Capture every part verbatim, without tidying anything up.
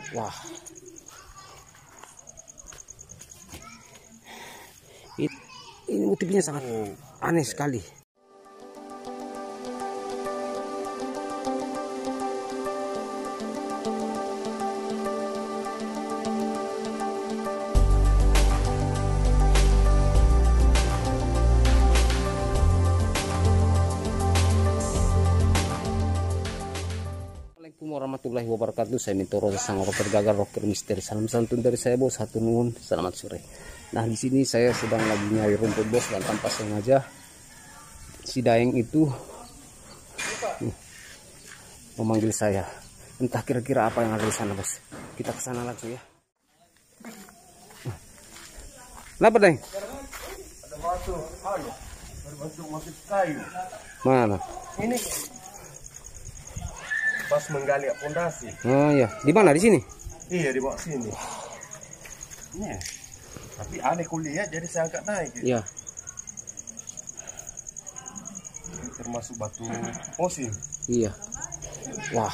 Wah, ini, ini motifnya sangat aneh sekali. Assalamualaikum warahmatullahi wabarakatuh. Saya Mintoro sang rocker gagal rocker misteri. Salam santun dari saya bos, satu nuhun, selamat sore. Nah di sini saya sedang lagi nyari rumput bos, dan tanpa sengaja si Daeng itu nih, memanggil saya. Entah kira-kira apa yang ada di sana bos. Kita ke sana langsung ya. Kenapa Daeng? Ada batu, ayo, berbentuk motif kayu. Mana? Ini pas menggali fondasi. Oh ya, di mana? Di sini? Iya, di bawah sini. Nih, tapi aneh kuliah jadi saya angkat naik. Gitu. Iya. Ini termasuk batu fosil. Iya. Wah.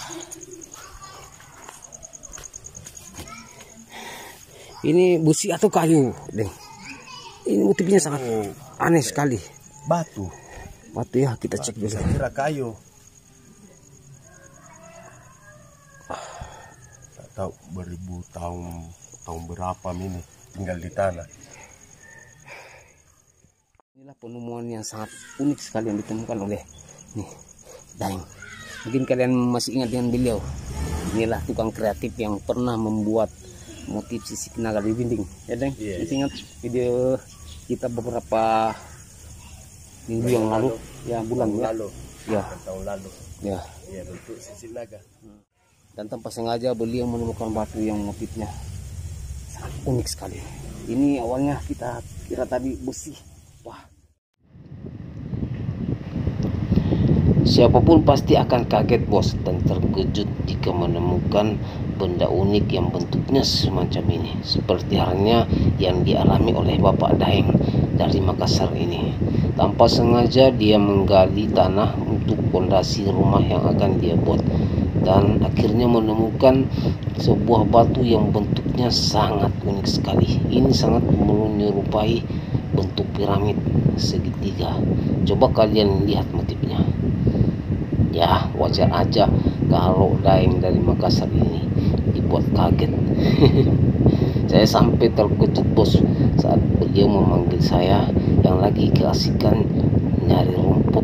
Ini busi atau kayu, Deng? Ini motifnya sangat Oh, aneh sekali. batu. Batu ya, kita cek dulu. Saya kira kayu. Tak tahu beribu tahun tahun berapa ini tinggal di tanah. Inilah penemuan yang sangat unik sekali yang ditemukan oleh nih Daeng. Mungkin kalian masih ingat dengan beliau. Inilah tukang kreatif yang pernah membuat motif sisik naga di dinding. Ya Daeng, Iya. masih ingat video kita beberapa minggu yang lalu, ya bulan Tahun ya. lalu. Ya, Tahun lalu. ya. Iya, bentuk sisik naga. Dan tanpa sengaja beliau menemukan batu yang motifnya sangat unik sekali. Ini awalnya kita kira tadi besi. Wah. Siapapun pasti akan kaget bos dan terkejut jika menemukan benda unik yang bentuknya semacam ini. Seperti halnya yang dialami oleh Bapak Daeng dari Makassar ini. Tanpa sengaja dia menggali tanah untuk fondasi rumah yang akan dia buat. Dan akhirnya menemukan sebuah batu yang bentuknya sangat unik sekali. Ini sangat menyerupai bentuk piramid segitiga. Coba kalian lihat motifnya. Ya wajar aja kalau Daeng dari Makassar ini dibuat kaget. Saya sampai terkejut bos saat beliau memanggil saya yang lagi keasikan nyari rumput.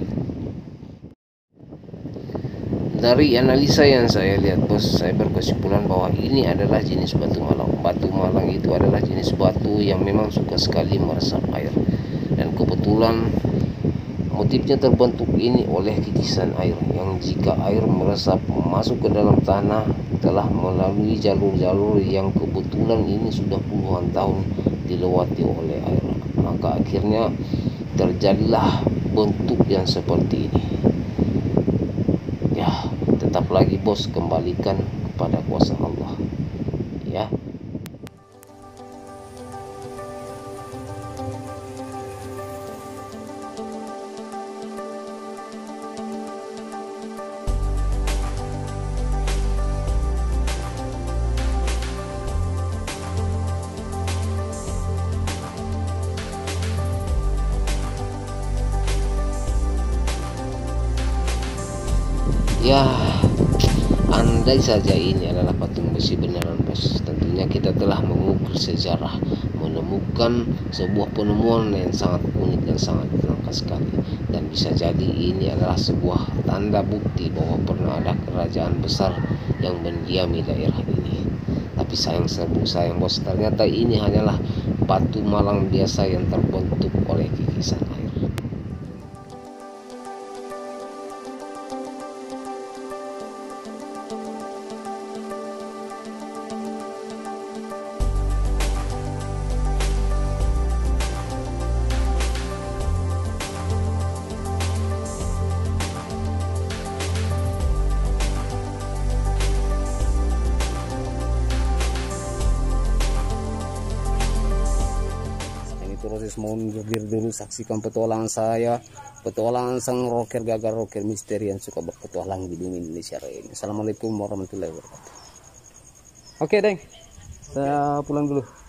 Dari analisa yang saya lihat bos, saya berkesimpulan bahwa ini adalah jenis batu malang. Batu malang itu adalah jenis batu yang memang suka sekali meresap air. Dan kebetulan motifnya terbentuk ini oleh kikisan air, yang jika air meresap masuk ke dalam tanah telah melalui jalur-jalur yang kebetulan ini sudah puluhan tahun dilewati oleh air. Maka akhirnya terjadilah bentuk yang seperti ini. Ya, tetap lagi bos, kembalikan kepada kuasa Allah. Ya. Ya, andai saja ini adalah patung besi beneran bos, tentunya kita telah mengukir sejarah, menemukan sebuah penemuan yang sangat unik dan sangat langka sekali. Dan bisa jadi ini adalah sebuah tanda bukti bahwa pernah ada kerajaan besar yang mendiami daerah ini. Tapi sayang serbu sayang bos, ternyata ini hanyalah batu malang biasa yang terbentuk oleh kikisan air. Proses mau menjadi dulu, saksikan petualangan saya, petualangan sang rocker gagal rocker misteri yang suka berpetualang di dunia Indonesia ini. Assalamualaikum warahmatullahi wabarakatuh. Oke, Deng. Saya pulang dulu.